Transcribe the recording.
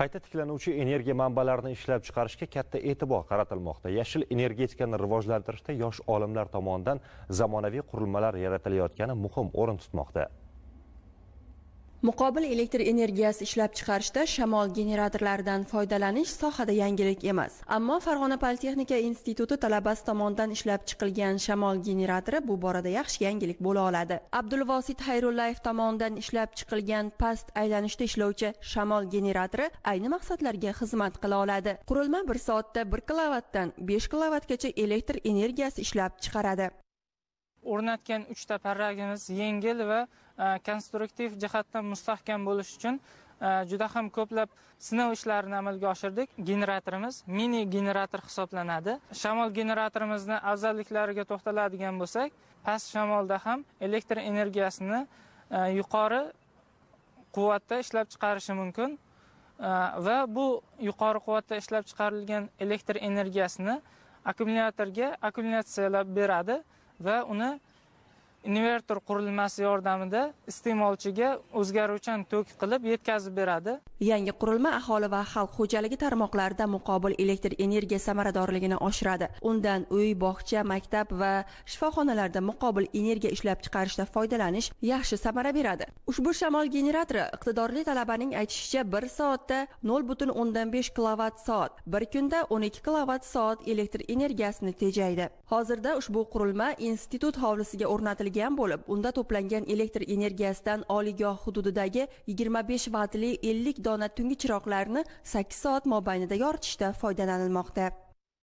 Qayta tiklanuvchi energiya manbalarini ishlab chiqarishga katta e'tibor qaratilmoqda. Yashil energetikani rivojlantirishda yosh olimlar tomonidan zamonaviy qurilmalar yaratilayotgani muhim o'rin tutmoqda. Muqobil elektr energiyasi ishlab chiqarishda shamol generatorlaridan foydalanish sohada yangilik emas. Ammo Farg'ona Politexnika instituti talabasi tomonidan ishlab chiqilgan shamol generatori bu borada yaxshi yangilik bo'la oladi. Abdulvosit Hayrullayev tomonidan ishlab chiqilgan past aylanishda ishlovchi shamol generatori ayni maqsadlarga xizmat qila oladi. Qurilma 1 soatda 1 kilovatdan 5 kilovatgacha elektr energiyasi ishlab chiqaradi. O'rnatgan 3 ta parragimiz yengil va konstruktiv jihatdan mustahkam bo'lish uchun juda ham ko'plab sinov ishlarini amalga oshirdik. Generatorimiz mini generator hisoblanadi. Shamol generatorimizni afzalliklariga to'xtaladigan bo'lsak, past shamolda ham elektr energiyasini yuqori quvvatda ishlab chiqarishi mumkin va bu yuqori quvvatda ishlab chiqarilgan elektr energiyasini akkumulyatorga akkumulyatsiyalab beradi va uni invertor qurilmasi yordamida iste'molchiga o'zgaruvchan tok qilib yetkazib beradi. Yangi qurilma aholi va xalq xo'jaligi tarmoqlarida muqobil elektr energiya samaradorligini oshiradi. Undan uy, bog'cha, maktab va shifoxonalarda muqobil energiya ishlab chiqarishda foydalanish yaxshi samara beradi. Ushbu shamol generatori iqtidorli talabaning aytishicha 1 soatda 0.5 kWh, bir kunda 12 kWh elektr energiyasini tejaydi. Hozirda ushbu qurilma institut hovlisiga o'rnatilgan bo'lib, unda to'plangan elektr energiyasidan oliygoh hududidagi 25 vatli 50 dona tungi chiroqlarni 8 soat mobaynida yoritishda foydalanilmoqda.